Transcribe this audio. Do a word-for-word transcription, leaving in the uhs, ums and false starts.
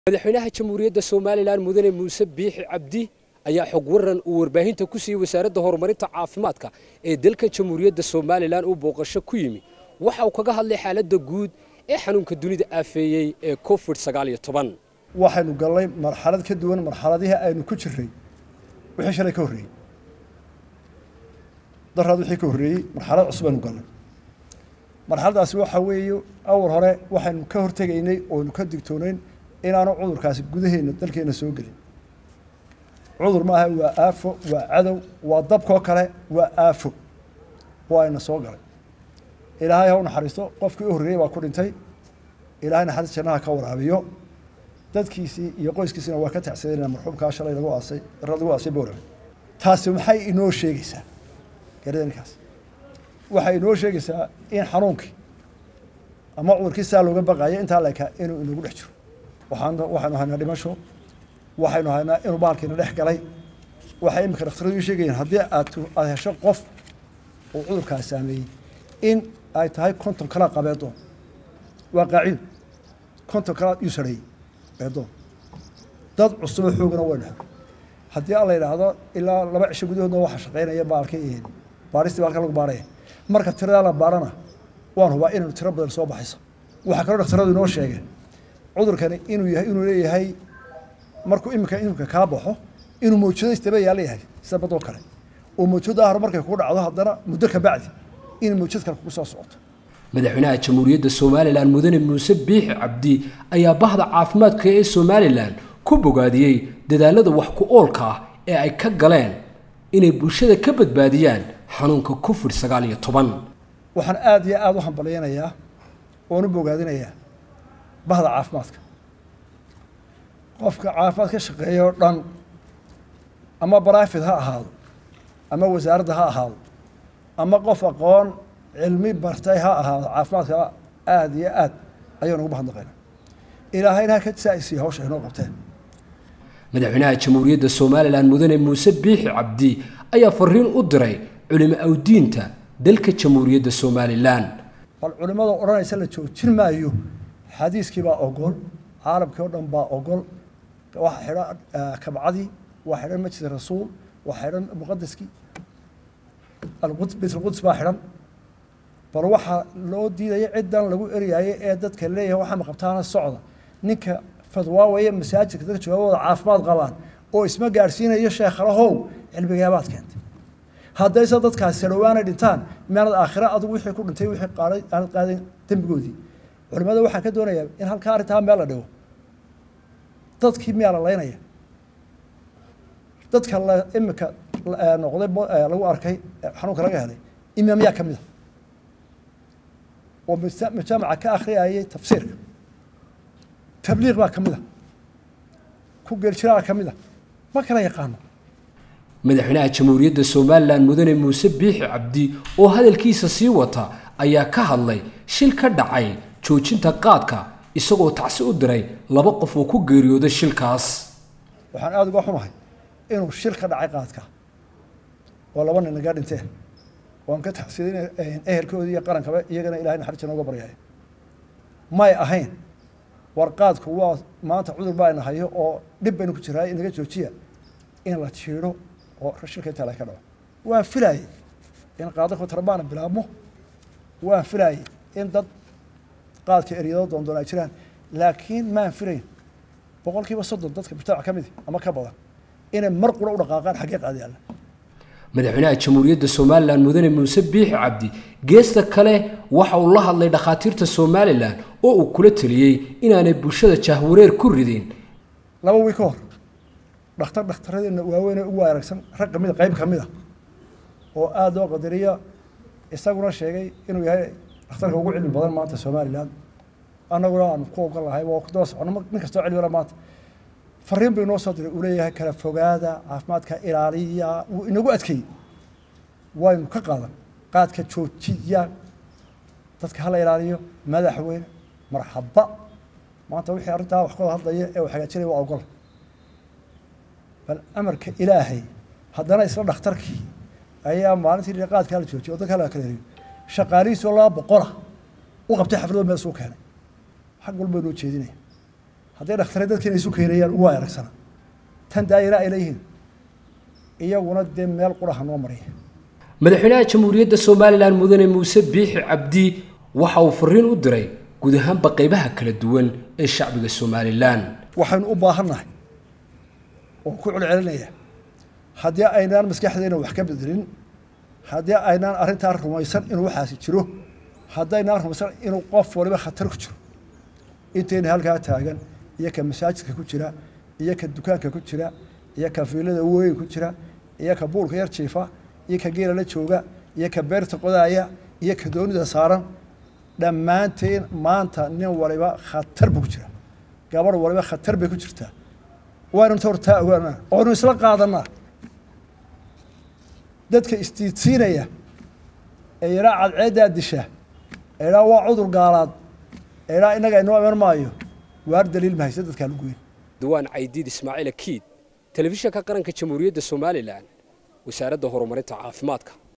madaxweynaha jamhuuriyadda Soomaaliland mudane Muuse Biixi Cabdi ayaa xog waran uu warbaahinta ku siiyay wasaaradda horumarinta caafimaadka ee dalka jamhuuriyadda Soomaaliland uu booqasho ku yimi waxa uu kaga hadlay xaaladda guud ee xanuunka dunida aafeeyay ee covid sagaal iyo toban waxaanu galnay marxalad ka duwan marxaladihii aynu ku jirnay wixii shalay ka horreeyay darrad wixii ka horreeyay marxalad cusub aynu galnay marxaladaasi waxa weeye awal hore waxaanu ka hortegaynay oo nu ka digtoonayn inaanu cudurkaasi gudaheena dalkeena soo galin cudur ma aha waa aafo waa cadow waa dabkoo kale waa aafo waa ina soo galay ilaahay ha u naxariisto qofkii u horreeyay baa ku dhintay ilaahay naxariis jannaha ka waraabiyo dadkiisii iyo qoyskiisina waa ka tacsadeen marxuumka shalay lagu aasay lagu aasay boorame taasi maxay inoo sheegaysaa garadankaas waxay inoo sheegaysaa in xanuunkii ama cudurkii saa looga baqayo intaa leeka inuu inagu dhex jiro waxaan waxaanu haynaa dhimasho waxaynu haynaa inuu baalkiina dhex galay waxay imika dhakhtaradu ii sheegayeen haddii aad aad hesho qof uu cudurkaas saameeyey in ay tahay konton kala qabeedoon waa qaacido konton kala uu sareeyey beedoon dad cusub xoogana waa dhaxo haddii alla yidhaahdo ilaa laba cisho gudahoodna waxa shaqaynaya baalkii baaristii baalka lagu baaraya marka tirada la baarana waan hubaa inuu tiro badan soo baxayso waxa kale dhakhtaradu inoo sheegeen cudurkani inuu yahay inuu leeyahay markuu imika imika ka baxo inuu mawjado istaba yaalayahay sababtoo kale oo mawjado ah markay ku dhacdo haddana muddo ka bacdi in mawjad kale ku soo socoto madaxweynaha jamhuuriyadda Soomaaliland mudane Muuse Biixi Cabdi ayaa bahda caafimaadka ee Soomaaliland ku bogaadiyay dadaalada wax ku oolka ah ee ay ka galeen inay bulshada ka badbaadiyaan xanuunka covid sagaal iyo toban waxaan aad iyo aad u hambaleynayaa oo u bogaadinayaa bahda caafimaadka qofka caafimaad ka shaqeeyo dhan ama private ha ahaado ama wasaaradda ha ahaado ama qof aqoon cilmi bartay ha ahaado caafimaadka aad iyo aad ayaan ugu bahadnaqaynaa ilaahayna ka saaysi hawsha inoo qabteen madaxweynaha jamhuuriyadda Soomaaliland mudane Muuse Biixi Cabdi ayaa fariin u diray culimo awdiinta dalka jamhuuriyadda Soomaaliland bal culimada oranaysa la joojin maayo xadiiskii baa ogol caalamkii oo dhan baa ogol waxa xidhan kabcadi waxa xidhan masjid rasuul waxa xidhan muqaddaskii al-quds bayt al-quds baa xidhan bal waxa loo diiday ciidan lagu eriyay ee dadka leeyahay waxa ma qabtaana socda ninka fadwaawaya masaajidka dadka joogada caafimaad qabaan oo isma gaarsiinayo sheekhalahow cilmigaabaad keentay haddaysa dadkaas salawaana dhintaan meelada aakhira adigu wixii ku dhintay wixii qaaday aan qaaday dambigoodii culimada waxaan ka doonayaa in halka arinta meel la dhigo dadkii meel la leynaya dadka la imika noqday lagu arkay xanuunka laga helay imaamya kamid ah oo mujtamaca ka akhriyay tafsiirka tabliiq baa kamid ah ku geeljiraa kamid ah ma kala yaqaan madaxweynaha jamhuuriyadda Soomaaliland mudane Muuse Biixi Cabdi oo hadalkiisa sii wata ayaa ka hadlay shil ka dhacay joojinta qaadka isagoo tacsi u diray laba qof oo ku geeriyooday shilkaas waxaan aad uga xumahay inuu shil ka dhacay qaadka oo laba nin naga dhinteen waan ka tacsiinay ehelkoodii iyo qarankaba iyagana ilaahay naxariis nooga baryay may ahayn warqaadku waa maanta cudur baa ina hayo oo dib baynu ku jiraa inaga joojiya in la jiiro oo shilka inta la ka dhaco waa filaay in qaadku tarbaan bilaabmo waa filaay in dad qaadka eriyado doon doon ay jiraan laakiin ma filayn boqolkiiba soddon dadka mujtamaca kamid ama ka badan inay mar qura u dhaqaaqaan xagee qaadiyaan madaxweynaha jamhuuriyadda Soomaaliland mudane Muuse Biixi Cabdi geesta kale waxa uu la hadlay dhakhaatiirta Soomaaliland oo uu kula taliyay inaanay bulshada jahwareer ku ridin laba wiil ka hor dhakhtar dhakhtaradina waaweyn ugu aragsan rag kamid qayb kamid ah oo aad oo qadariya isaguna sheegay inuu yahay dhakhtarka ugu cilmi badan maanta Soomaaliland anaguna aan ku ogal lahay oo ku doos cunno nin kasta cilmi maanta fariin bay noo soo diray uu leeyahay kala fogaada caafimaadka ilaaliya uu inagu adkay waynu ka qaadan qaadka joojiya dadka hala ilaaliyo madaxweyne marxaba maanta wixii arintaa wax ka hadlaya ee waxa jiray waa ogol bal amarka ilaahay haddana isla dhakhtarkii ayaa maalintii qaadka la joojiyo dadka la kala heliyo shaqaalihiisa laba boqol u qabtay xaflado meel soo keenay xaq walba loo jeedinay hadday dhakhtarada dadkeena isu keenayaan waa aragsana tan daayira ay leeyihiin iyaguna dee meel quraha noo mariya madaxweynaha jamhuuriyadda somalilan mudane muuse biixi cabdi waxa uu fariin u diray guud ahaanba qaybaha kala duwan ee shacbiga somalilan waxaynu u baahannahay oo ku celcelinaya haddii aynaan maskaxdeena wax ka bedelin haddii aynaan arrintaa rumaysan inuu waxaasi jiro haddaynaan rumaysan inuu qof waliba khatar ku jiro intayna halkaa taagan iyo ka masaajidka ku jira iyo ka dukaanka ku jira iyo ka fiilada weyn ku jira iyo ka buulka yar jiifa iyo ka geela la jooga iyo ka beerta qodaaya iyo ka doonida saaran dhammaanteen maanta nin waliba khatar buu ku jira gabar waliba khatar bay ku jirtaa waanu tortaa ogaanaa oonu isla qaadanaa dadka istiidsiinaya ee yaraa cadceeddaa disha eedhaa waa cudur gaalaad eedhaa innaga inoo iman maayo waar daliil ma haysa dadkaa lagu weyn diwaan caydiid ismaaciil akiid telefishinka qaranka jamhuuriyadda somalilan wasaaradda horumarinta caafimaadka